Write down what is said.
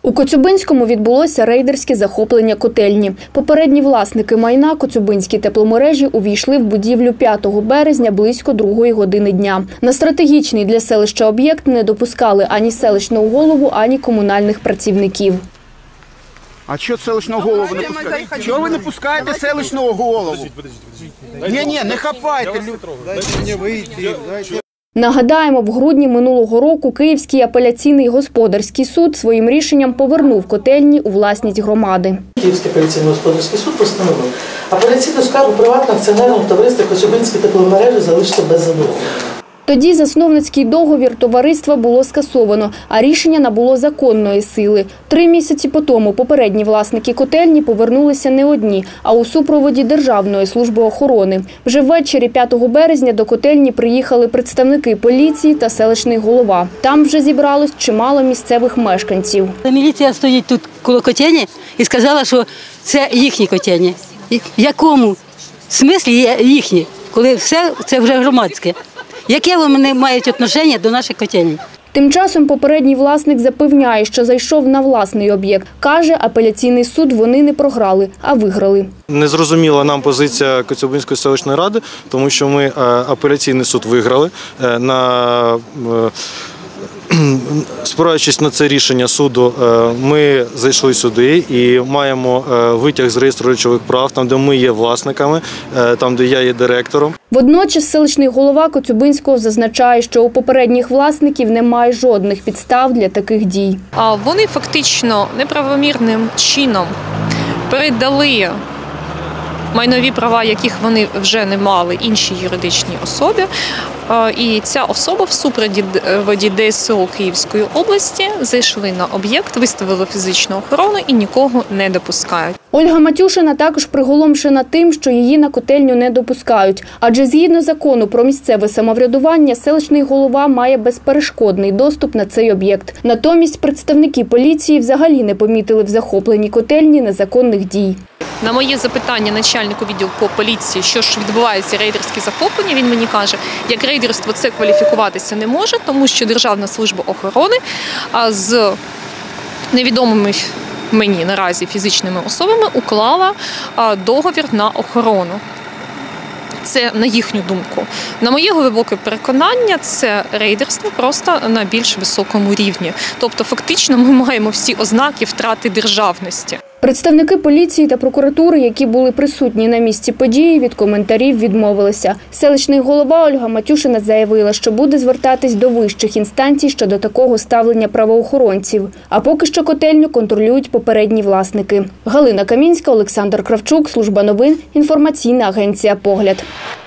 У Коцюбинському відбулося рейдерське захоплення котельні. Попередні власники майна Коцюбинські тепломережі увійшли в будівлю 5 березня близько 2 години дня. На стратегічний для селища об'єкт не допускали ані селищного голову, ані комунальних працівників. А що селищного голову не пускаєте? Чого ви не пускаєте селищного голову? Ні, не хапайте. Дайте мені вийти. Нагадаємо, в грудні минулого року Київський апеляційний господарський суд своїм рішенням повернув котельні у власність громади. Київський апеляційний господарський суд постановив апеляційну скаргу приватного акціонерного товариства Коцюбинські тепломережі залишити без задоволення. Тоді засновницький договір товариства було скасовано, а рішення набуло законної сили. 3 місяці по тому попередні власники котельні повернулися не одні, а у супроводі Державної служби охорони. Вже ввечері 5 березня до котельні приїхали представники поліції та селищний голова. Там вже зібралось чимало місцевих мешканців. Міліція стоїть тут коло котельні і сказала, що це їхні котельні. В якому смислі є їхні, коли все це вже громадське? Яке вони мають відношення до наших котельень? Тим часом попередній власник запевняє, що зайшов на власний об'єкт. Каже, апеляційний суд вони не програли, а виграли. Незрозуміла нам позиція Коцюбинської селищної ради, тому що ми апеляційний суд виграли. Спираючись на це рішення суду, ми зайшли сюди і маємо витяг з реєстру речових прав, там, де ми є власниками, там, де я є директором. Водночас селищний голова Коцюбинського зазначає, що у попередніх власників немає жодних підстав для таких дій. Вони фактично неправомірним чином передали майнові права, яких вони вже не мали, іншій юридичній особі. І ця особа в супроводі ДСО Київської області зайшли на об'єкт, виставили фізичну охорону і нікого не допускають. Ольга Матюшина також приголомшена тим, що її на котельню не допускають. Адже згідно закону про місцеве самоврядування, селищний голова має безперешкодний доступ на цей об'єкт. Натомість представники поліції взагалі не помітили в захопленій котельні незаконних дій. На моє запитання начальнику відділку поліції, що ж відбувається рейдерське захоплення, він мені каже, як рейдерство це кваліфікуватися не може, тому що Державна служба охорони з невідомими мені наразі фізичними особами уклала договір на охорону. Це на їхню думку. На моє глибоке переконання, це рейдерство просто на більш високому рівні. Тобто фактично ми маємо всі ознаки втрати державності. Представники поліції та прокуратури, які були присутні на місці події, від коментарів відмовилися. Селищний голова Ольга Матюшина заявила, що буде звертатись до вищих інстанцій щодо такого ставлення правоохоронців. А поки що котельню контролюють попередні власники. Галина Камінська, Олександр Кравчук, Служба новин, інформаційна агенція «Погляд».